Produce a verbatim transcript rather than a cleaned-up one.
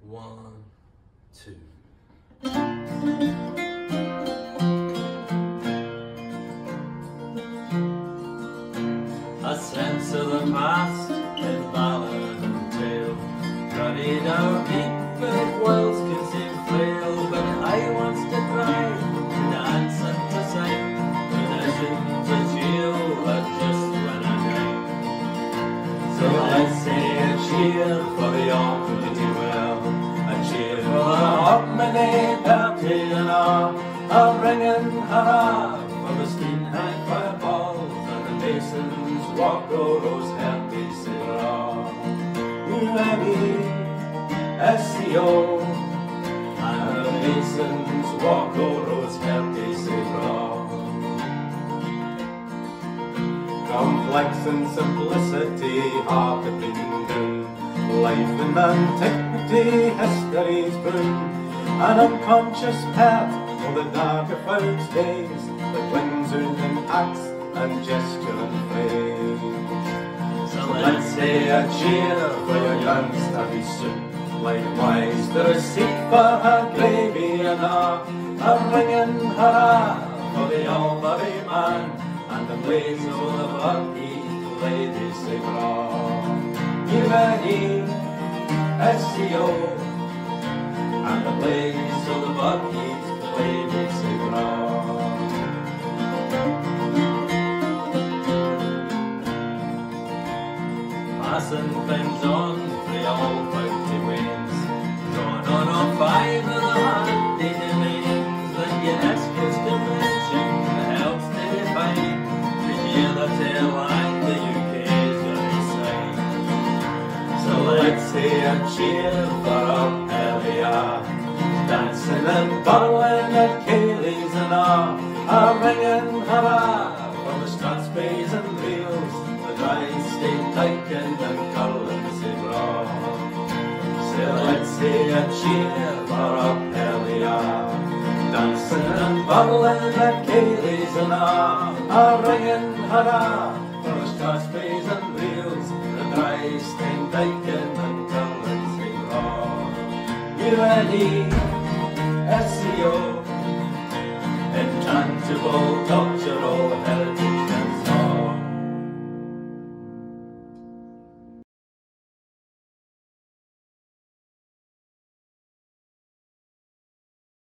One, two. A sense of the past in ballad and tale, carried out deep in worlds can seem frail, but I wants to cry, to dance and to sing, traditions to chill, but just when I drink. So let's say a cheer for the opportunity well, a cheer for the Hogmanay party and a, a ringing hurrah for the steam high fireballs and the masons walk Rose happy Sarah. U M E S C O and the masons walk Rose happy Sarah. Complex and simplicity, hard to bring down. Life in antiquity, history's boon. An unconscious path for the darker folks' days, that wings and acts and gesture and phrase. So let's say a cheer for your young study soon. Likewise the receipt for her gravy and a, a ringing hurrah for the Albury man, and the blaze of the Bucky lady say bra. U N E S C O and the blaze of the Bucky lady say bra. Passing things on the all fifty winds, drawn on all five of the handy domains that UNESCO's convention helps to define. Hear the tale and the U K's very side. So let's say a cheer for up earlier, dancing and bowling at Cayley's and a, a ringing hurrah for the Strathspeys and Reels, the dry state Tyken and Curlinsey bra. So let's say a cheer for up earlier, dancing and bowling at Cayley's and a, a ringing hurrah for the Strathspeys and Reels, the dry stain Dyken and Curlinsey bra. U N E S C O, Intangible Cultural Heritage.